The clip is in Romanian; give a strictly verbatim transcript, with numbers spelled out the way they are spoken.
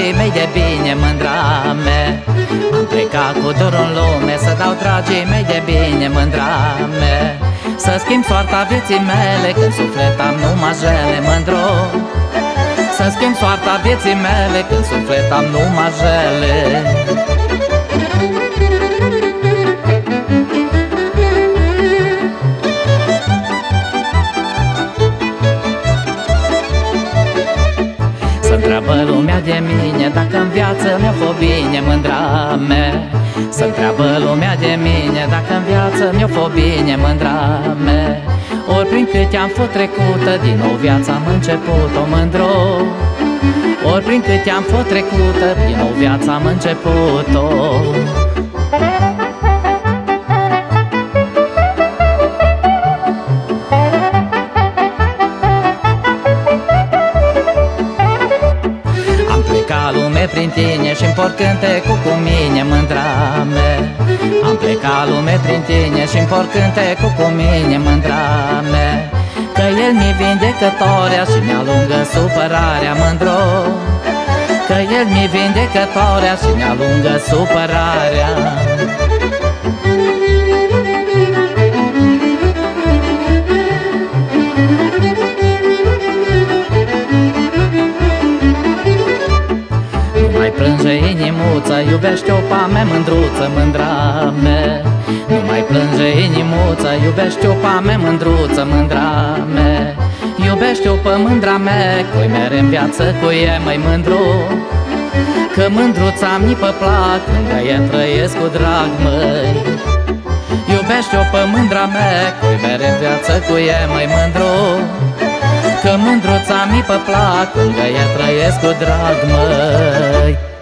dragii mei de bine, mândra mea. Am plecat cu dorul în lume să dau dragii mei de bine, mândra mea. Să schimb soarta vieții mele când suflet am numai jele, mândro. Să schimb soarta vieții mele când suflet am numai jele. Să-ntreabă lumea de mine dacă în viață mi-a fost bine, mândra mea. Să-ntreabă lumea de mine dacă în viață mi-a fost bine, mândra mea. Ori prin câte am fost trecută, din nou viața am început-o, mândro. Ori prin câte am fost trecută, din nou viața am început-o. Lume prin tine și-mi por cântecul cu mine, mândra mea. Am plecat lume prin tine și-mi por cântecul cu mine, mândra mea. Că el mi-i vindecătoarea și mi-alungă supărarea, mândro. Că el mi-i vindecătoarea și mi-alungă supărarea. Plânge inimuța, iubește-o pa mea, mândruță, mândra mea. Nu mai plânge inimuța, iubește-o pa mea, mândruță, mândra mea. Iubește-o pe mândra mea, că-i mere în viață cu ea, mai mândru. Că mândruța mi pe plac, lângă ea trăiesc cu drag, măi. Iubește-o pe mândra mea, că-i mere în viață cu ea, mai mândru. Că mândruța mi pe plac, lângă ea trăiesc cu drag, măi.